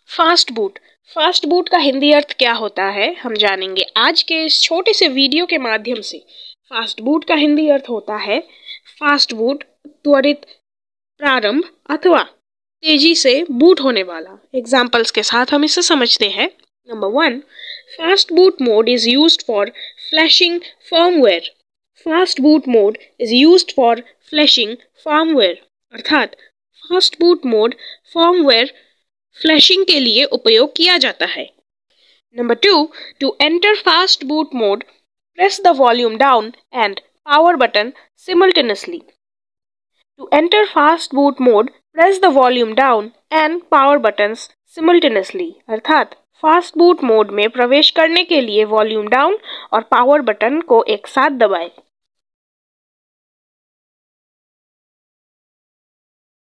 Fast boot. Fast boot का हिंदी अर्थ क्या होता है हम जानेंगे आज के इस छोटे से वीडियो के माध्यम से। फास्ट बूट का हिंदी अर्थ होता है फास्ट बूट, त्वरित प्रारंभ अथवा तेजी से बूट होने वाला। एग्जाम्पल्स के साथ हम इसे समझते हैं। Number 1, fast boot mode is used for flashing firmware. Fast boot mode is used for flashing firmware, अर्थात fast boot mode firmware flashing के लिए उपयोग किया जाता है। Number 2, to enter fast boot mode press the volume down and power button simultaneously. To enter fast boot mode press the volume down and power buttons simultaneously, अर्थात fast boot mode में प्रवेश करने के लिए वॉल्यूम डाउन और power button को एक साथ दबाएं।